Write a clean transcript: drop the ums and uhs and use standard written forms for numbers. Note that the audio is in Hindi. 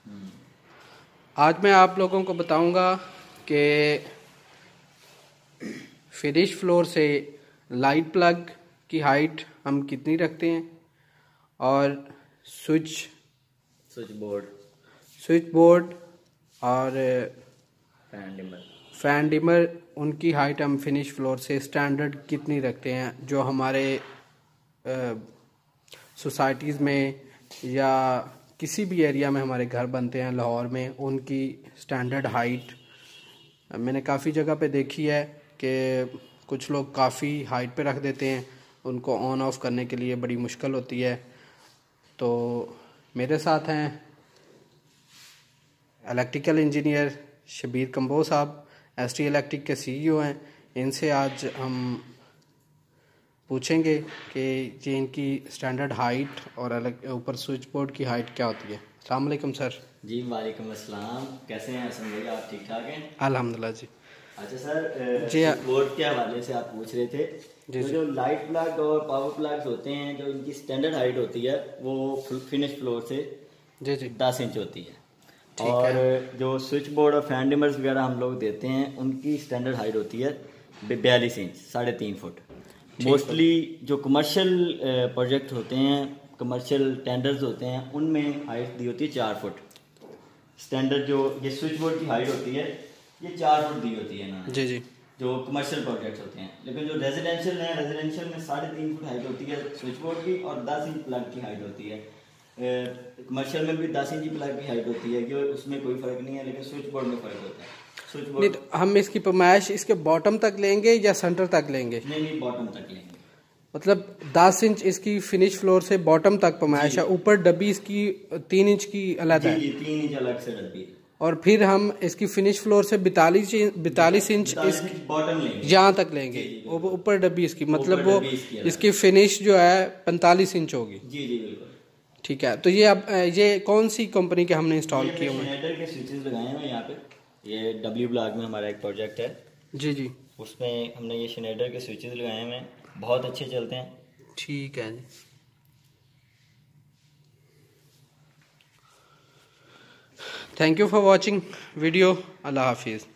आज मैं आप लोगों को बताऊंगा कि फिनिश फ्लोर से लाइट प्लग की हाइट हम कितनी रखते हैं और स्विच बोर्ड और फैन डिमर उनकी हाइट हम फिनिश फ्लोर से स्टैंडर्ड कितनी रखते हैं, जो हमारे सोसाइटीज़ में या किसी भी एरिया में हमारे घर बनते हैं लाहौर में, उनकी स्टैंडर्ड हाइट मैंने काफ़ी जगह पे देखी है कि कुछ लोग काफ़ी हाइट पे रख देते हैं, उनको ऑन ऑफ करने के लिए बड़ी मुश्किल होती है। तो मेरे साथ हैं इलेक्ट्रिकल इंजीनियर शबीर कंबो साहब, एसटी इलेक्ट्रिक के सीईओ हैं। इनसे आज हम पूछेंगे कि ये इनकी स्टैंडर्ड हाइट और अलग ऊपर स्विच बोर्ड की हाइट क्या होती है। अस्सलाम वालेकुम सर। जी वालेकुम अस्सलाम, कैसे हैं हसन भैया, आप ठीक ठाक हैं? अल्हम्दुलिल्लाह जी। अच्छा सर, जी बोर्ड के हवाले से आप पूछ रहे थे। तो जो लाइट प्लग और पावर प्लग्स होते हैं, जो इनकी स्टैंडर्ड हाइट होती है वो फिनिश फ्लोर से जी 10 इंच होती है। और जो स्विच बोर्ड और फैन डिमर्स वगैरह हम लोग देते हैं, उनकी स्टैंडर्ड हाइट होती है 42 इंच, 3.5 फुट। मोस्टली जो कमर्शियल प्रोजेक्ट होते हैं, कमर्शियल टेंडर्स होते हैं, उनमें हाइट दी होती है 4 फुट। स्टैंडर्ड जो ये स्विच बोर्ड की हाइट होती है ये 4 फुट दी होती है ना जी, जो कमर्शियल प्रोजेक्ट्स होते हैं। लेकिन जो रेजिडेंशियल है, रेजिडेंशियल में 3.5 फुट हाइट होती है स्विच बोर्ड की और 10 इंच प्लग की हाइट होती है। कमर्शियल में भी 10 इंच प्लग की हाइट होती है, कि उसमें कोई फर्क नहीं है, लेकिन स्विच बोर्ड में फर्क होता है। स्विच बोर्ड हम इसकी पैमाइश इसके बॉटम तक लेंगे या सेंटर तक लेंगे? नहीं, बॉटम तक लेंगे। मतलब 10 इंच इसकी फिनिश फ्लोर से बॉटम तक पैमाइश है, ऊपर डब्बी इसकी 3 इंच की अलग है। 3 इंच अलग से डब्बी है। और फिर हम इसकी फिनिश फ्लोर से 42 इंच बॉटम लेंगे, यहाँ तक लेंगे, ऊपर डब्बी इसकी, मतलब वो इसकी फिनिश जो है 45 इंच होगी। जी बिल्कुल ठीक है। तो ये अब ये कौन सी कंपनी के हमने इंस्टॉल किए हुए हैं? स्टैंडर्ड के स्विचेस लगाए हैं यहाँ पे। ये डब्ल्यू ब्लॉक में हमारा एक प्रोजेक्ट है जी, उसमें हमने ये स्टैंडर्ड के स्विचेस लगाए हैं, बहुत अच्छे चलते हैं। ठीक है जी। Thank you for watching video. अल्लाह हाफिज़।